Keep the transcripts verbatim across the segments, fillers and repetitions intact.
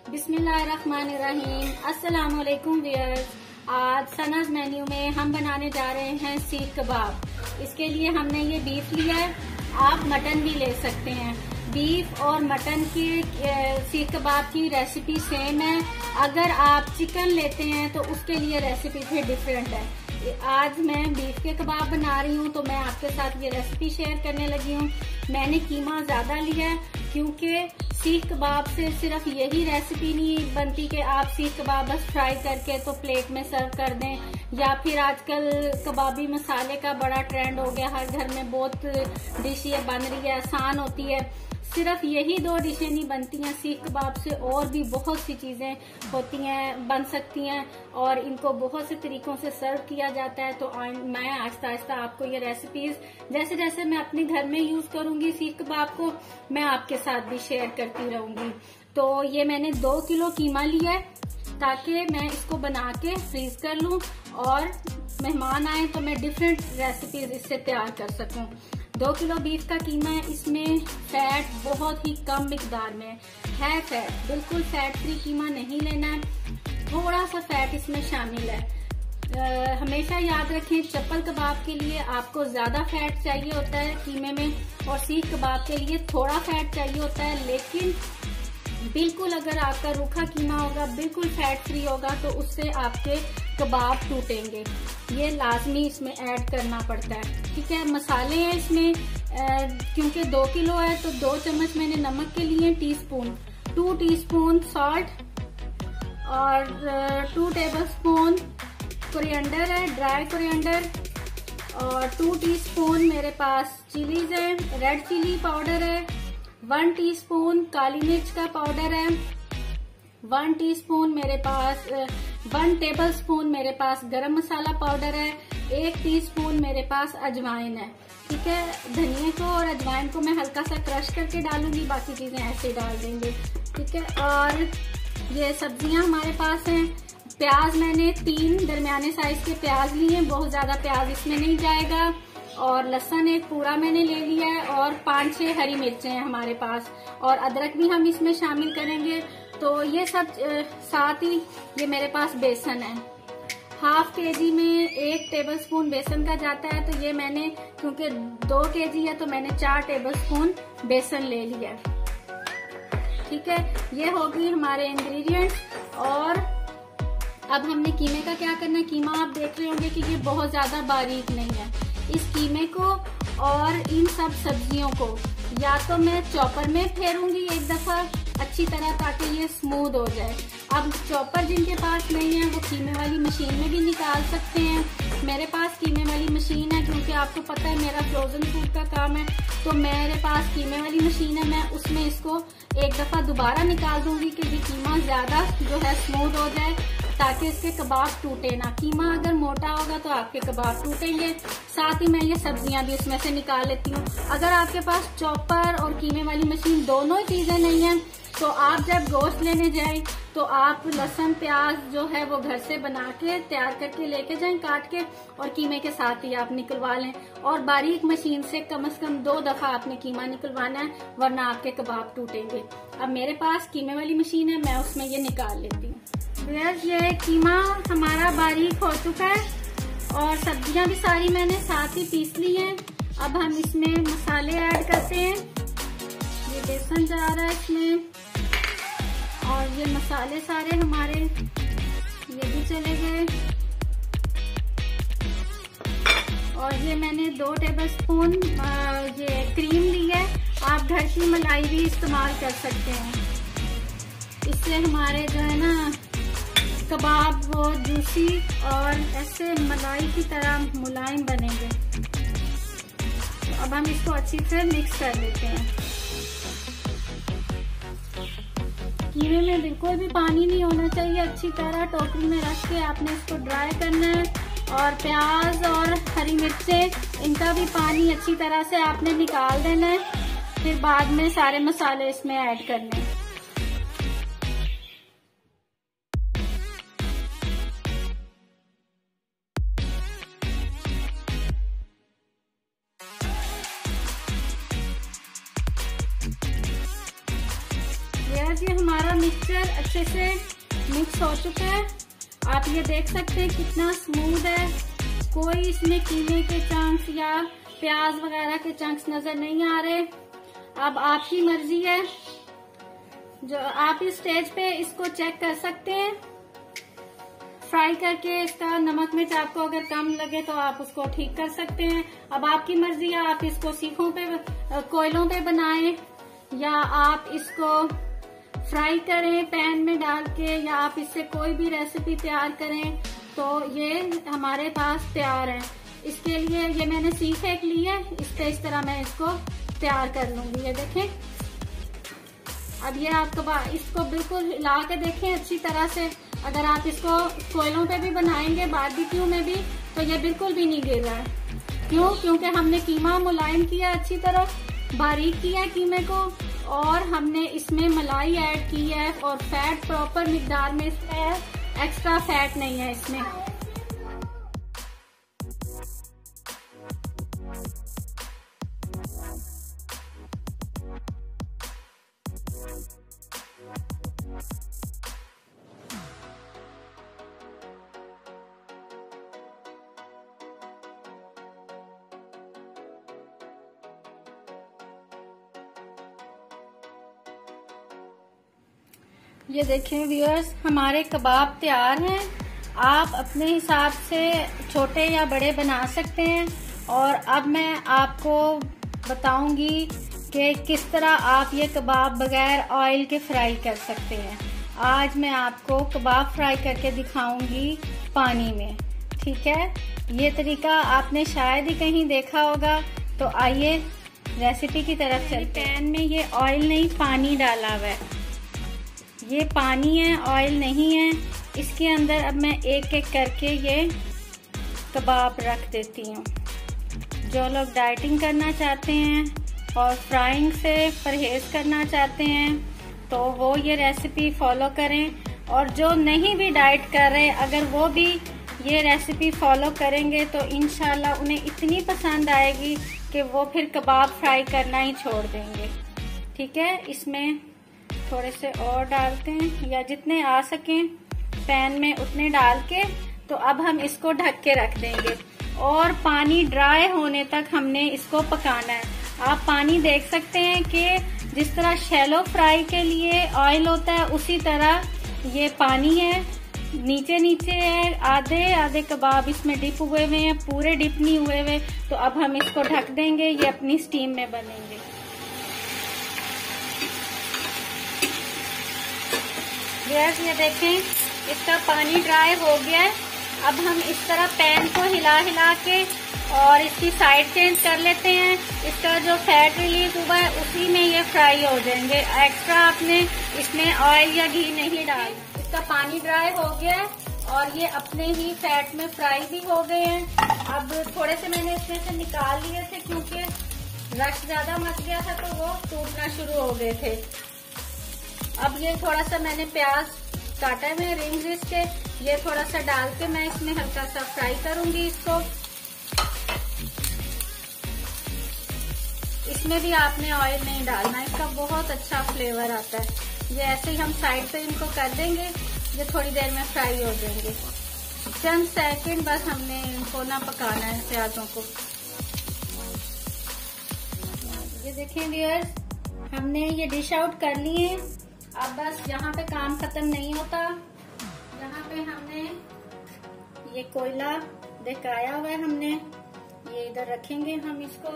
बिस्मिल्लाहिर्रहमानिर्रहीम। अस्सलाम वालेकुम व्यूअर्स। आज सनाज मेन्यू में हम बनाने जा रहे हैं सीख कबाब। इसके लिए हमने ये बीफ लिया है, आप मटन भी ले सकते हैं। बीफ और मटन की सीख कबाब की रेसिपी सेम है। अगर आप चिकन लेते हैं तो उसके लिए रेसिपी फिर डिफरेंट है। आज मैं बीफ के कबाब बना रही हूँ तो मैं आपके साथ ये रेसिपी शेयर करने लगी हूँ। मैंने कीमा ज्यादा लिया है क्योंकि सीख कबाब से सिर्फ यही रेसिपी नहीं बनती कि आप सीख कबाब बस फ्राई करके तो प्लेट में सर्व कर दें, या फिर आजकल कबाबी मसाले का बड़ा ट्रेंड हो गया, हर घर में बहुत डिशें बन रही है, आसान होती है। सिर्फ यही दो डिशें नहीं बनती हैं, सीख कबाब से और भी बहुत सी चीजें होती हैं, बन सकती हैं और इनको बहुत से तरीकों से सर्व किया जाता है। तो मैं आहिस्ता आहिस्ता आपको ये रेसिपीज जैसे जैसे मैं अपने घर में यूज करूंगी सीख कबाब को, मैं आपके साथ भी शेयर करती रहूंगी। तो ये मैंने दो किलो कीमा लिया है ताकि मैं इसको बना के फ्रीज कर लूं और मेहमान आए तो मैं डिफरेंट रेसिपीज इससे तैयार कर सकूं। दो किलो बीफ का कीमा है, इसमें फैट बहुत ही कम मिकदार में है। फैट बिल्कुल फैट फ्री कीमा नहीं लेना है, थोड़ा सा फैट इसमें शामिल है। आ, हमेशा याद रखें, चप्पल कबाब के लिए आपको ज्यादा फैट चाहिए होता है कीमे में, और सीख कबाब के लिए थोड़ा फैट चाहिए होता है। लेकिन बिल्कुल अगर आपका रूखा कीमा होगा, बिल्कुल फैट फ्री होगा, तो उससे आपके कबाब टूटेंगे। ये लाजमी इसमें ऐड करना पड़ता है। ठीक है, मसाले हैं इसमें क्योंकि दो किलो है तो दो चम्मच मैंने नमक के लिए, teaspoon two teaspoon salt और टू टेबल स्पून कोरिएंडर है, ड्राई कोरिएंडर, और टू टीस्पून मेरे पास चिलीज है, रेड चिली पाउडर है, वन टीस्पून काली मिर्च का पाउडर है, वन टीस्पून मेरे पास वन टेबल स्पून मेरे पास गरम मसाला पाउडर है, एक टीस्पून मेरे पास अजवाइन है। ठीक है, धनिया को और अजवाइन को मैं हल्का सा क्रश करके डालूंगी, बाकी चीजें ऐसे डाल देंगे। ठीक है, और ये सब्जियां हमारे पास हैं। प्याज मैंने तीन दरमियाने साइज के प्याज लिए हैं, बहुत ज्यादा प्याज इसमें नहीं जाएगा। और लहसुन एक पूरा मैंने ले लिया है, और पांच छह हरी मिर्चें हैं हमारे पास, और अदरक भी हम इसमें शामिल करेंगे। तो ये सब साथ ही ये मेरे पास बेसन है, हाफ के जी में एक टेबल स्पून बेसन का जाता है। तो ये मैंने क्योंकि दो के जी है तो मैंने चार टेबल स्पून बेसन ले लिया। ठीक है, ये होगी हमारे इंग्रेडिएंट्स। और अब हमने कीमे का क्या करना है। कीमा आप देख रहे होंगे कि ये बहुत ज्यादा बारीक नहीं है। इस कीमे को और इन सब सब्जियों को या तो मैं चॉपर में फेरूंगी एक दफा अच्छी तरह ताकि ये स्मूथ हो जाए। अब चॉपर जिनके पास नहीं है वो कीमे वाली मशीन में भी निकाल सकते हैं। मेरे पास कीमे वाली मशीन है क्योंकि आपको पता है मेरा फ्रोजन फूड का काम है, तो मेरे पास कीमे वाली मशीन है। मैं उसमें इसको एक दफा दोबारा निकाल दूंगी कि ये कीमा ज्यादा जो है स्मूथ हो जाए ताकि इसके कबाब टूटे ना। कीमा अगर मोटा होगा तो आपके कबाब टूटेंगे। साथ ही मैं ये सब्जियां भी उसमें से निकाल लेती हूँ। अगर आपके पास चॉपर और कीमे वाली मशीन दोनों ही चीजें नहीं है तो आप जब गोश्त लेने जाएं तो आप लहसुन प्याज जो है वो घर से बना के तैयार करके लेके जाएं काट के, और कीमे के साथ ही आप निकलवा लें। और बारीक मशीन से कम से कम दो दफा आपने कीमा निकलवाना है, वरना आपके कबाब टूटेंगे। अब मेरे पास कीमे वाली मशीन है, मैं उसमें ये निकाल लेती हूँ। ये कीमा हमारा बारीक हो चुका है और सब्जियां भी सारी मैंने साथ ही पीस ली हैं। अब हम इसमें मसाले ऐड करते हैं। ये बेसन जा रहा है इसमें, और ये मसाले सारे हमारे ये भी चले गए। और ये मैंने दो टेबल स्पून ये क्रीम ली है, आप घर की मलाई भी इस्तेमाल कर सकते हैं। इससे हमारे जो है ना कबाब वो जूसी और ऐसे मलाई की तरह मुलायम बनेंगे। तो अब हम इसको अच्छी से मिक्स कर लेते हैं। कीमे में बिल्कुल भी पानी नहीं होना चाहिए। अच्छी तरह टोकरी में रख के आपने इसको ड्राई करना है। और प्याज और हरी मिर्चें, इनका भी पानी अच्छी तरह से आपने निकाल देना है। फिर बाद में सारे मसाले इसमें ऐड करने हैं। व्यूअर्स, ये हमारा मिक्सचर अच्छे से मिक्स हो चुका है। आप ये देख सकते हैं कितना स्मूथ है, कोई इसमें कीमे के चंक्स या प्याज वगैरह के चंक्स नजर नहीं आ रहे। अब आपकी मर्जी है, जो आप इस स्टेज पे इसको चेक कर सकते हैं फ्राई करके। इसका नमक मिर्च आपको अगर कम लगे तो आप उसको ठीक कर सकते हैं। अब आपकी मर्जी है, आप इसको सीखों पे, कोयलों पे बनाएं या आप इसको फ्राई करें पैन में डाल के, या आप इससे कोई भी रेसिपी तैयार करें। तो ये हमारे पास तैयार है। इसके लिए ये मैंने सीख एक ली है, इससे इस तरह मैं इसको तैयार कर लूंगी। ये देखें, अब ये आपको इसको बिल्कुल हिला के देखें अच्छी तरह से। अगर आप इसको कोयलों पे भी बनाएंगे, बारबेक्यू में भी, तो ये बिल्कुल भी नहीं गिर रहा है। क्यों? क्योंकि हमने कीमा मुलायम किया, अच्छी तरह बारीक किया कीमे को, और हमने इसमें मलाई ऐड की है, और फैट प्रॉपर मिकदार में है, एक्स्ट्रा फैट नहीं है इसमें। ये देखें व्यूअर्स, हमारे कबाब तैयार हैं। आप अपने हिसाब से छोटे या बड़े बना सकते हैं। और अब मैं आपको बताऊंगी कि किस तरह आप ये कबाब बगैर ऑयल के फ्राई कर सकते हैं। आज मैं आपको कबाब फ्राई करके दिखाऊंगी पानी में, ठीक है? ये तरीका आपने शायद ही कहीं देखा होगा। तो आइए रेसिपी की तरफ चलते हैं। पैन में ये ऑयल नहीं, पानी डाला हुआ है। ये पानी है, ऑयल नहीं है। इसके अंदर अब मैं एक एक करके ये कबाब रख देती हूँ। जो लोग डाइटिंग करना चाहते हैं और फ्राइंग से परहेज करना चाहते हैं तो वो ये रेसिपी फॉलो करें, और जो नहीं भी डाइट कर रहे, अगर वो भी ये रेसिपी फॉलो करेंगे तो इंशाल्लाह उन्हें इतनी पसंद आएगी कि वो फिर कबाब फ्राई करना ही छोड़ देंगे। ठीक है, इसमें थोड़े से और डालते हैं, या जितने आ सकें पैन में उतने डाल के। तो अब हम इसको ढक के रख देंगे और पानी ड्राई होने तक हमने इसको पकाना है। आप पानी देख सकते हैं कि जिस तरह शैलो फ्राई के लिए ऑयल होता है, उसी तरह ये पानी है, नीचे नीचे है। आधे आधे कबाब इसमें डिप हुए हुए हैं, पूरे डिप नहीं हुए हुए। तो अब हम इसको ढक देंगे, ये अपनी स्टीम में बनेंगे। गैस ये देखें, इसका पानी ड्राई हो गया है। अब हम इस तरह पैन को हिला हिला के और इसकी साइड चेंज कर लेते हैं। इसका जो फैट रिलीज हुआ है उसी में ये फ्राई हो जाएंगे। एक्स्ट्रा आपने इसमें ऑयल या घी नहीं डाल। इसका पानी ड्राई हो गया है और ये अपने ही फैट में फ्राई भी हो गए हैं। अब थोड़े से मैंने इसमें से निकाल लिए थे क्योंकि रश ज्यादा मच गया था तो वो टूटना शुरू हो गए थे। अब ये थोड़ा सा मैंने प्याज काटा में रिंग्स इसके, ये थोड़ा सा डाल के मैं इसमें हल्का सा फ्राई करूंगी इसको। इसमें भी आपने ऑयल नहीं डालना, इसका बहुत अच्छा फ्लेवर आता है। ये ऐसे ही हम साइड पे इनको कर देंगे, ये थोड़ी देर में फ्राई हो जाएंगे। चंद सेकंड बस हमने इनको ना पकाना है प्याजों को। ये देखें व्यूअर्स, हमने ये डिश आउट कर ली है। अब बस यहाँ पे काम खत्म नहीं होता। यहाँ पे हमने ये कोयला दिखाया हुआ है, हमने ये इधर रखेंगे हम इसको।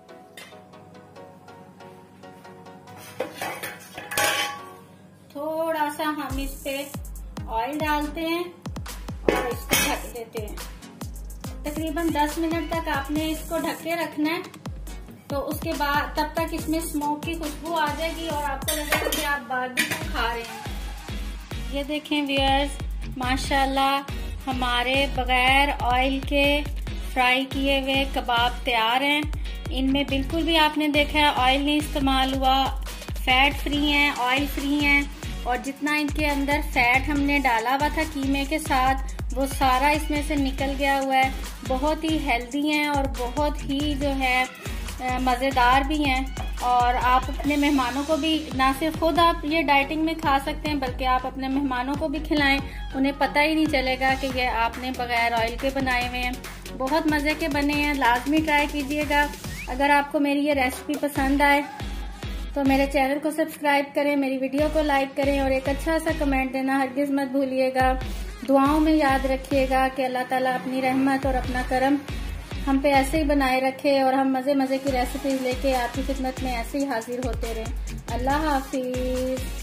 थोड़ा सा हम इस पे ऑयल डालते हैं और इसको ढक देते हैं। तकरीबन दस मिनट तक आपने इसको ढक के रखना है। तो उसके बाद तब तक इसमें स्मोक की खुशबू आ जाएगी और आपको लगेगा कि आप बारबेक्यू खा रहे हैं। ये देखें व्यूअर्स, माशाल्लाह हमारे बगैर ऑयल के फ्राई किए हुए कबाब तैयार हैं। इनमें बिल्कुल भी आपने देखा है ऑयल नहीं इस्तेमाल हुआ, फैट फ्री हैं, ऑयल फ्री हैं। और जितना इनके अंदर फैट हमने डाला हुआ था कीमे के साथ, वो सारा इसमें से निकल गया हुआ है। बहुत ही हेल्दी हैं और बहुत ही जो है मज़ेदार भी हैं। और आप अपने मेहमानों को भी, ना सिर्फ खुद आप ये डाइटिंग में खा सकते हैं बल्कि आप अपने मेहमानों को भी खिलाएं। उन्हें पता ही नहीं चलेगा कि ये आपने बगैर ऑयल के बनाए हुए हैं। बहुत मज़े के बने हैं, लाजमी ट्राई कीजिएगा। अगर आपको मेरी ये रेसिपी पसंद आए तो मेरे चैनल को सब्सक्राइब करें, मेरी वीडियो को लाइक करें और एक अच्छा सा कमेंट देना हरगिज़ मत भूलिएगा। दुआओं में याद रखिएगा कि अल्लाह ताला अपनी रहमत और अपना करम हम पे ऐसे ही बनाए रखे और हम मज़े मज़े की रेसिपीज लेके आपकी खिदमत में ऐसे ही हाजिर होते रहें। अल्लाह हाफिज।